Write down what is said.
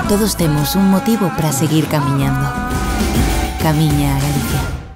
Todos temos un motivo para seguir camiñando. Camiña a Galicia.